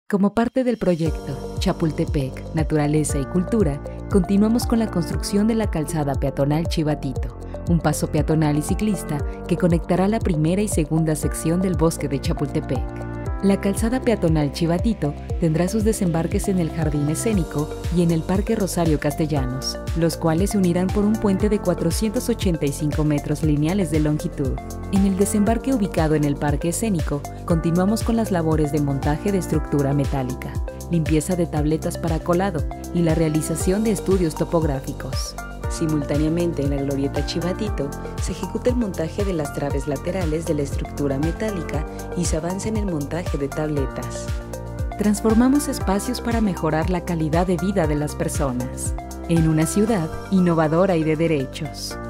Como parte del proyecto Chapultepec, Naturaleza y Cultura, continuamos con la construcción de la calzada peatonal Chivatito, un paso peatonal y ciclista que conectará la primera y segunda sección del bosque de Chapultepec. La calzada peatonal Chivatito tendrá sus desembarques en el Jardín Escénico y en el Parque Rosario Castellanos, los cuales se unirán por un puente de 485 metros lineales de longitud. En el desembarque ubicado en el Parque Escénico, continuamos con las labores de montaje de estructura metálica, limpieza de tabletas para colado y la realización de estudios topográficos. Simultáneamente, en la glorieta Chivatito, se ejecuta el montaje de las traves laterales de la estructura metálica y se avanza en el montaje de tabletas. Transformamos espacios para mejorar la calidad de vida de las personas en una ciudad innovadora y de derechos.